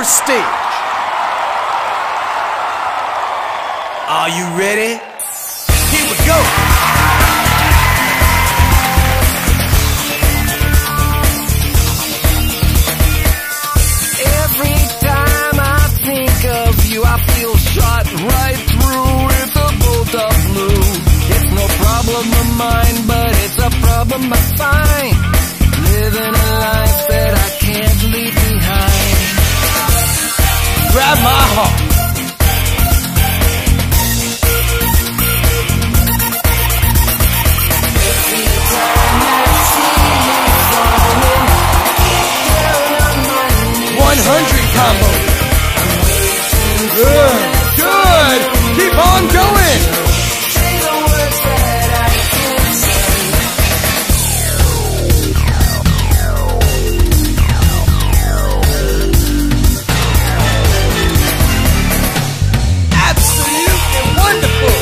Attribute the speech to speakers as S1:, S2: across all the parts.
S1: stage. Are you ready? Here we go.
S2: Every time I think of you, I feel shot right through with a bolt of blue. It's no problem of mine, but it's a problem I find. Living a life that I can't leave behind.
S1: Grab my heart.
S2: Every time I see you falling, down on my knees.
S1: 100 combo. Good. Good. Keep on going.
S2: Say the words that I can't say.
S1: Absolutely wonderful.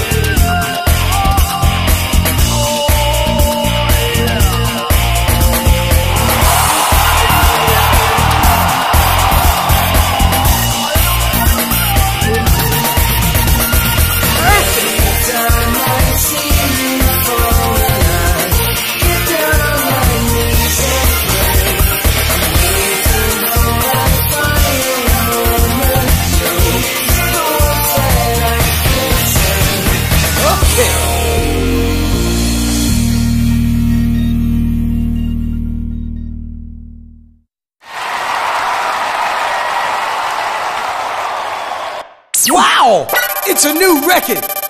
S1: Wow! It's a new record!